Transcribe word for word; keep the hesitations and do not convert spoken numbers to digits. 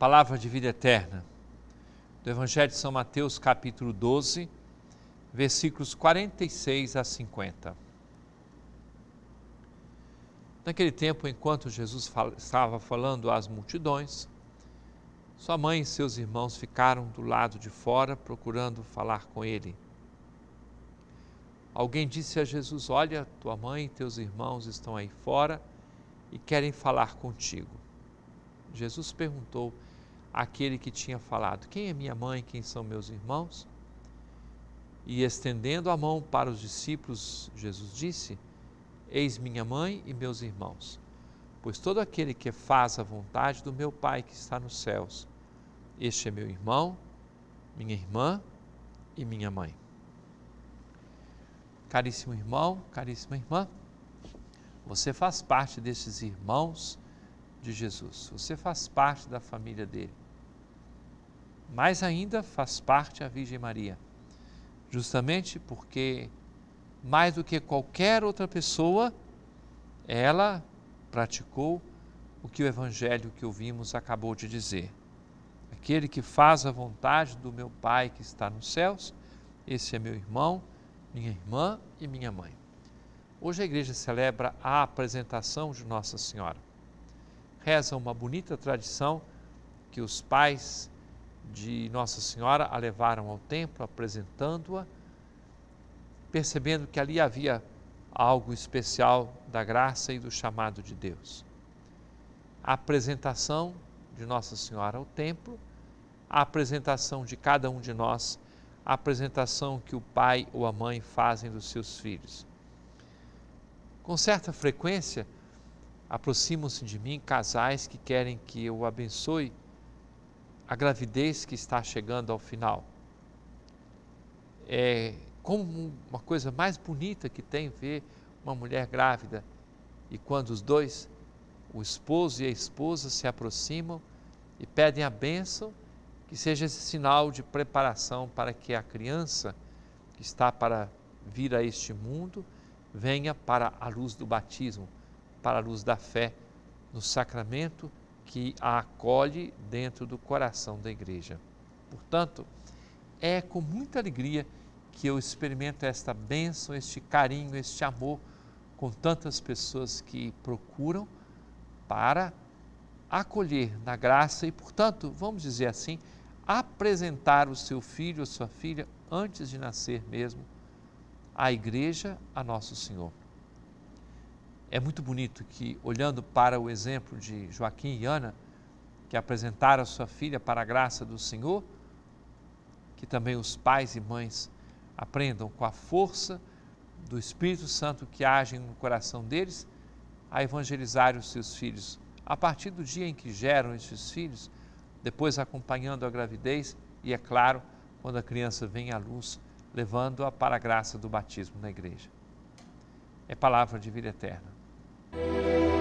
Palavra de vida eterna, do Evangelho de São Mateus, capítulo doze, versículos quarenta e seis a cinquenta. Naquele tempo, enquanto Jesus fal- estava falando às multidões, sua mãe e seus irmãos ficaram do lado de fora procurando falar com ele. Alguém disse a Jesus: olha, tua mãe e teus irmãos estão aí fora e querem falar contigo. Jesus perguntou àquele que tinha falado: quem é minha mãe e quem são meus irmãos? E estendendo a mão para os discípulos, Jesus disse: eis minha mãe e meus irmãos, pois todo aquele que faz a vontade do meu Pai que está nos céus, este é meu irmão, minha irmã e minha mãe. Caríssimo irmão, caríssima irmã, você faz parte desses irmãos de Jesus, você faz parte da família dele. Mais ainda, faz parte a Virgem Maria, justamente porque, mais do que qualquer outra pessoa, ela praticou o que o Evangelho que ouvimos acabou de dizer. Aquele que faz a vontade do meu Pai que está nos céus, esse é meu irmão, minha irmã e minha mãe. Hoje a igreja celebra a apresentação de Nossa Senhora. Reza uma bonita tradição que os pais de Nossa Senhora a levaram ao templo, apresentando-a, percebendo que ali havia algo especial da graça e do chamado de Deus. A apresentação de Nossa Senhora ao templo, a apresentação de cada um de nós, a apresentação que o pai ou a mãe fazem dos seus filhos. Com certa frequência, aproximam-se de mim casais que querem que eu abençoe a gravidez que está chegando ao final. É como uma coisa mais bonita que tem ver uma mulher grávida, e quando os dois, o esposo e a esposa, se aproximam e pedem a bênção, que seja esse sinal de preparação para que a criança que está para vir a este mundo venha para a luz do batismo, para a luz da fé, no sacramento que a acolhe dentro do coração da igreja. Portanto, é com muita alegria que eu experimento esta bênção, este carinho, este amor com tantas pessoas que procuram para acolher na graça e, portanto, vamos dizer assim, apresentar o seu filho ou sua filha antes de nascer mesmo à igreja, a Nosso Senhor. É muito bonito que, olhando para o exemplo de Joaquim e Ana, que apresentaram a sua filha para a graça do Senhor, que também os pais e mães aprendam com a força do Espírito Santo que age no coração deles a evangelizar os seus filhos, a partir do dia em que geram esses filhos, depois acompanhando a gravidez e, é claro, quando a criança vem à luz, levando-a para a graça do batismo na igreja. É palavra de vida eterna.